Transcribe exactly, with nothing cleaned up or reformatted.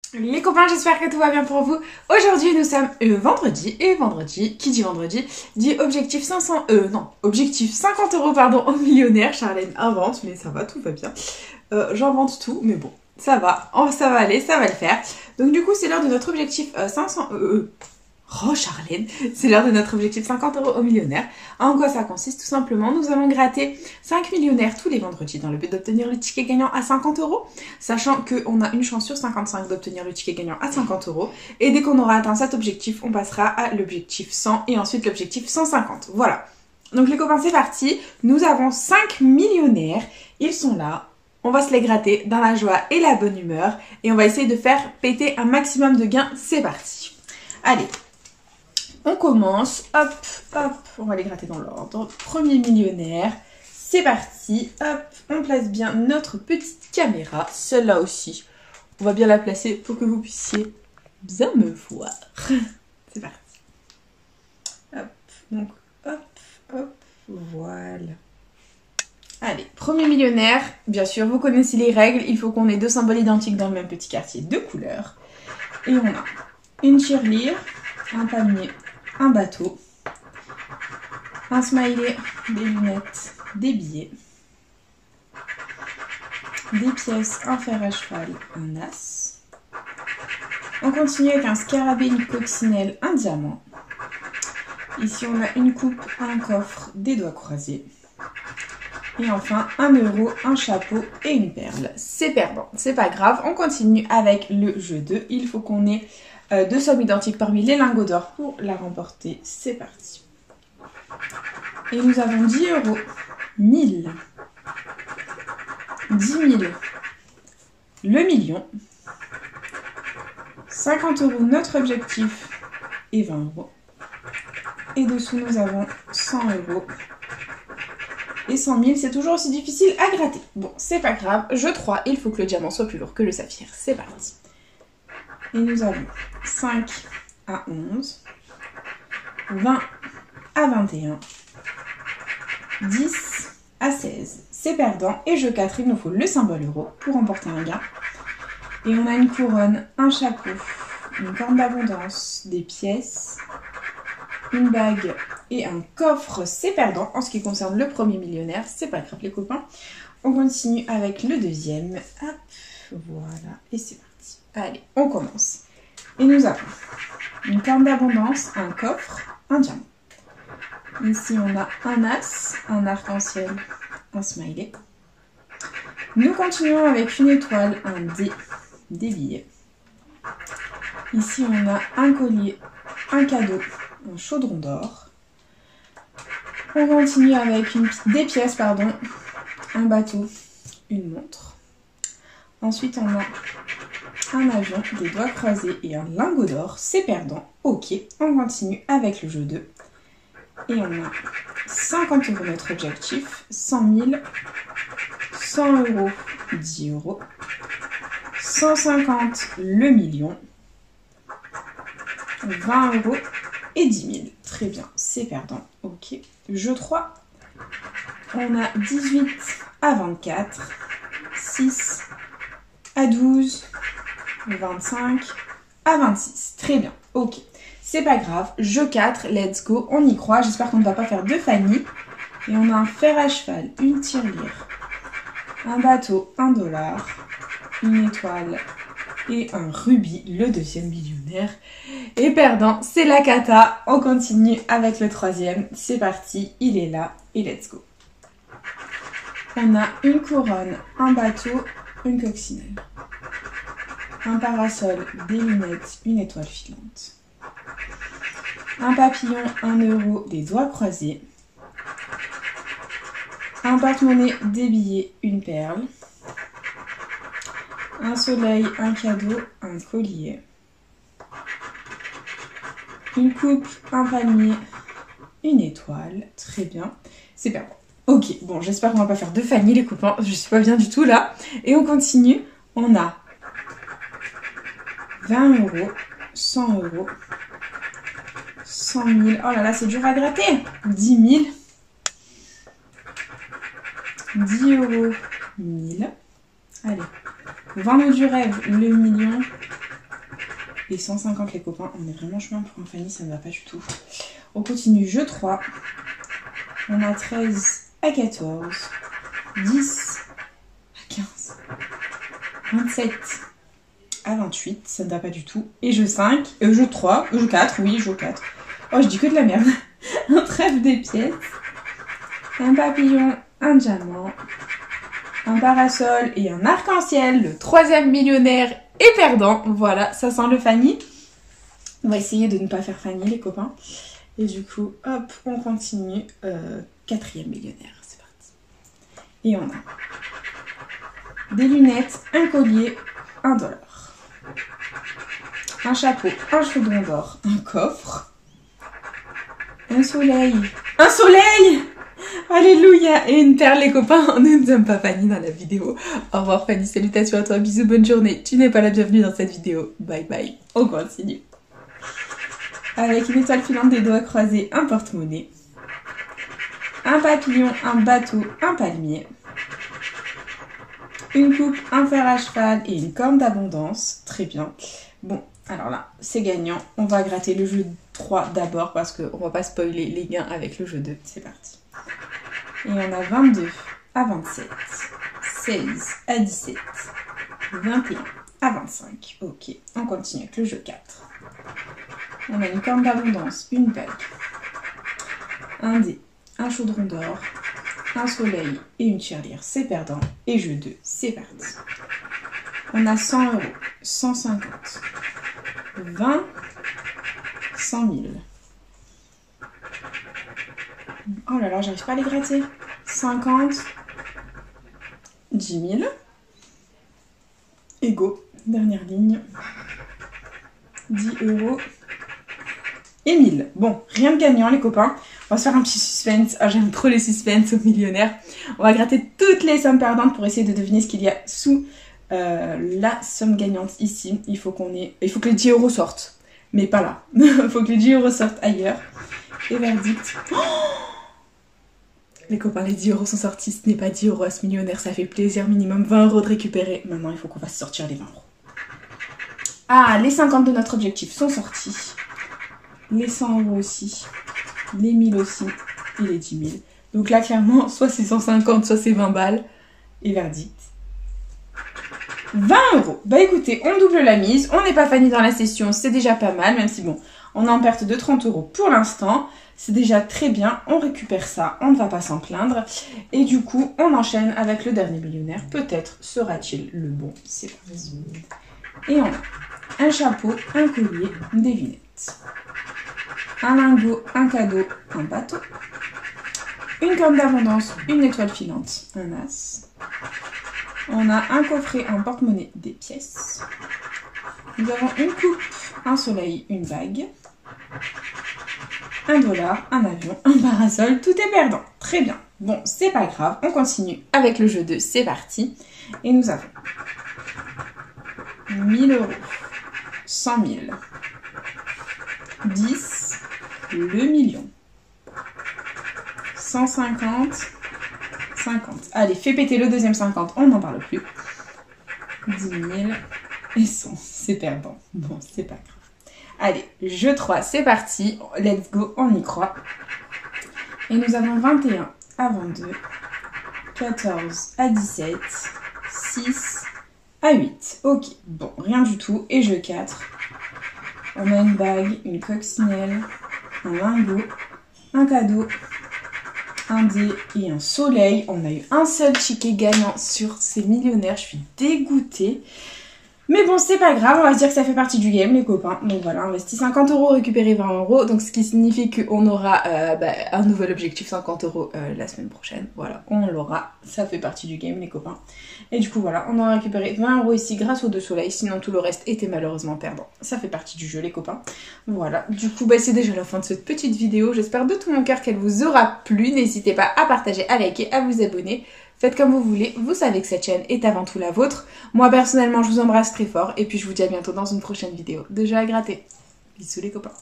Les copains, j'espère que tout va bien pour vous. Aujourd'hui, nous sommes euh, vendredi, et vendredi, qui dit vendredi, dit objectif cinq cents, euh, non, objectif cinquante euros, pardon, au millionnaire. Charlène invente, mais ça va, tout va bien. Euh, J'invente tout, mais bon, ça va, oh, ça va aller, ça va le faire. Donc du coup, c'est l'heure de notre objectif euh, cinq cents, euh, euh, oh Charlène, c'est l'heure de notre objectif cinquante euros au millionnaire. En quoi ça consiste? Tout simplement, nous allons gratter cinq millionnaires tous les vendredis dans le but d'obtenir le ticket gagnant à cinquante euros, sachant qu'on a une chance sur cinquante-cinq d'obtenir le ticket gagnant à cinquante euros. Et dès qu'on aura atteint cet objectif, on passera à l'objectif cent et ensuite l'objectif cent cinquante. Voilà. Donc les copains, c'est parti. Nous avons cinq millionnaires. Ils sont là. On va se les gratter dans la joie et la bonne humeur. Et on va essayer de faire péter un maximum de gains. C'est parti. Allez. On commence, hop, hop, on va les gratter dans l'ordre. Premier millionnaire, c'est parti, hop, on place bien notre petite caméra, celle-là aussi. On va bien la placer pour que vous puissiez bien me voir. C'est parti. Hop, donc, hop, hop, voilà. Allez, premier millionnaire, bien sûr, vous connaissez les règles, il faut qu'on ait deux symboles identiques dans le même petit quartier, deux couleurs. Et on a une tirelire, un palmier, un bateau, un smiley, des lunettes, des billets, des pièces, un fer à cheval, un as. On continue avec un scarabée, une coccinelle, un diamant. Ici on a une coupe, un coffre, des doigts croisés. Et enfin un euro, un chapeau et une perle. C'est perdant, c'est pas grave. On continue avec le jeu deux. Il faut qu'on ait Euh, deux sommes identiques parmi les lingots d'or pour la remporter. C'est parti. Et nous avons dix euros, mille, dix mille, le million, cinquante euros notre objectif et vingt euros. Et dessous nous avons cent euros et cent mille. C'est toujours aussi difficile à gratter. Bon, c'est pas grave. Jeu trois, il faut que le diamant soit plus lourd que le saphir. C'est parti. Et nous avons cinq à onze, vingt à vingt et un, dix à seize. C'est perdant. Et jeu quatre, il nous faut le symbole euro pour remporter un gain. Et on a une couronne, un chapeau, une corne d'abondance, des pièces, une bague et un coffre. C'est perdant. En ce qui concerne le premier millionnaire, c'est pas grave les copains. On continue avec le deuxième. Hop, voilà. Et c'est parti. Allez, on commence. Et nous avons une corne d'abondance, un coffre, un diamant. Ici, on a un as, un arc-en-ciel, un smiley. Nous continuons avec une étoile, un dé, des billets. Ici, on a un collier, un cadeau, un chaudron d'or. On continue avec une, des pièces, pardon, un bateau, une montre. Ensuite, on a un avion, des doigts croisés et un lingot d'or. C'est perdant. Ok, on continue avec le jeu deux. Et on a cinquante euros notre objectif, cent mille, cent euros, dix euros, cent cinquante le million, vingt euros et dix mille. Très bien, c'est perdant. Ok, jeu trois. On a dix-huit à vingt-quatre, six à douze, vingt-cinq à vingt-six. Très bien, ok. C'est pas grave. Jeu quatre, let's go. On y croit. J'espère qu'on ne va pas faire deux Fanny. Et on a un fer à cheval, une tirelire, un bateau, un dollar, une étoile et un rubis, le deuxième millionnaire. Et perdant, c'est la cata. On continue avec le troisième. C'est parti, il est là et let's go. On a une couronne, un bateau, une coccinelle, un parasol, des lunettes, une étoile filante, un papillon, un euro, des doigts croisés, un porte-monnaie, des billets, une perle, un soleil, un cadeau, un collier, une coupe, un palmier, une étoile. Très bien, c'est bien. Ok, bon, j'espère qu'on va pas faire deux Fanny les copains, je suis pas bien du tout là. Et on continue, on a vingt euros, cent euros, cent mille, oh là là, c'est dur à gratter, dix mille, dix euros, mille, allez, vingt euros du rêve, le million, Et cent cinquante les copains, on est vraiment chemin pour un Fanny, ça ne va pas du tout. On continue, jeu trois. On a treize à quatorze, dix à quinze, vingt-sept à vingt-huit, ça ne va pas du tout. Et jeu cinq, euh, jeu trois, euh, jeu quatre, oui, jeu quatre. Oh, je dis que de la merde. Un trèfle des pièces, un papillon, un diamant, un parasol et un arc-en-ciel. Le troisième millionnaire et perdant. Voilà, ça sent le Fanny. On va essayer de ne pas faire Fanny, les copains. Et du coup, hop, on continue. Euh, quatrième millionnaire, c'est parti. Et on a des lunettes, un collier, un dollar. Un chapeau, un chaudron d'or, un coffre. Un soleil. Un soleil! Alléluia! Et une perle, les copains. Nous ne sommes pas Fanny dans la vidéo. Au revoir Fanny, salutations à toi, bisous, bonne journée. Tu n'es pas la bienvenue dans cette vidéo. Bye bye. On continue. Avec une étoile filante, des doigts croisés, un porte-monnaie. Un papillon, un bateau, un palmier. Une coupe, un fer à cheval et une corne d'abondance. Très bien. Bon, alors là, c'est gagnant. On va gratter le jeu trois d'abord parce qu'on va pas spoiler les gains avec le jeu deux. C'est parti. Et on a vingt-deux à vingt-sept, seize à dix-sept, vingt et un à vingt-cinq. Ok, on continue avec le jeu quatre. On a une corne d'abondance, une bague, un dé, un chaudron d'or, un soleil et une tirelire, c'est perdant. Et jeu deux, c'est parti. On a cent euros, cent cinquante, vingt, cent mille. Oh là là, j'arrive pas à les gratter. cinquante, dix mille. Et go, dernière ligne. dix euros et mille. Bon, rien de gagnant les copains. On va se faire un petit suspense. Ah, j'aime trop les suspens aux millionnaires. On va gratter toutes les sommes perdantes pour essayer de deviner ce qu'il y a sous euh, la somme gagnante ici. Il faut qu'on ait... Il faut que les dix euros sortent. Mais pas là. Il faut que les dix euros sortent ailleurs. Et verdict. Oh, les copains, les dix euros sont sortis. Ce n'est pas dix euros à ce millionnaire. Ça fait plaisir. Minimum vingt euros de récupérer. Maintenant, il faut qu'on fasse sortir les vingt euros. Ah, les cinquante de notre objectif sont sortis. Les cent euros aussi. Les mille aussi. Et les dix mille. Donc là, clairement, soit c'est cent cinquante, soit c'est vingt balles. Et verdict. vingt euros. Bah écoutez, on double la mise. On n'est pas Fanny dans la session. C'est déjà pas mal. Même si bon, on est en perte de trente euros pour l'instant. C'est déjà très bien. On récupère ça. On ne va pas s'en plaindre. Et du coup, on enchaîne avec le dernier millionnaire. Peut-être sera-t-il le bon. C'est parti. Et on a un chapeau, un collier, des lunettes. Un lingot, un cadeau, un bateau. Une corne d'abondance, une étoile filante, un as. On a un coffret, un porte-monnaie, des pièces. Nous avons une coupe, un soleil, une bague. Un dollar, un avion, un parasol, tout est perdant. Très bien. Bon, c'est pas grave, on continue avec le jeu deux, c'est parti. Et nous avons mille euros, cent mille, dix, le million, cent cinquante, cinquante. Allez, fais péter le deuxième cinquante, on n'en parle plus. dix mille et cent, c'est perdant. Bon, c'est pas grave. Allez, jeu trois, c'est parti. Let's go, on y croit. Et nous avons vingt et un à vingt-deux, quatorze à dix-sept, six à huit. Ok, bon, rien du tout. Et jeu quatre. On a une bague, une coccinelle, un lingot, un cadeau, un dé et un soleil. On a eu un seul ticket gagnant sur ces millionnaires. Je suis dégoûtée. Mais bon, c'est pas grave, on va se dire que ça fait partie du game, les copains. Donc voilà, investi cinquante euros, récupérer vingt euros. Donc ce qui signifie qu'on aura euh, bah, un nouvel objectif cinquante euros euh, la semaine prochaine. Voilà, on l'aura. Ça fait partie du game, les copains. Et du coup, voilà, on aura récupéré vingt euros ici grâce aux deux soleils. Sinon, tout le reste était malheureusement perdant. Ça fait partie du jeu, les copains. Voilà, du coup, bah, c'est déjà la fin de cette petite vidéo. J'espère de tout mon cœur qu'elle vous aura plu. N'hésitez pas à partager, à liker, à vous abonner. Faites comme vous voulez, vous savez que cette chaîne est avant tout la vôtre. Moi personnellement je vous embrasse très fort et puis je vous dis à bientôt dans une prochaine vidéo de jeux à gratter. Bisous les copains.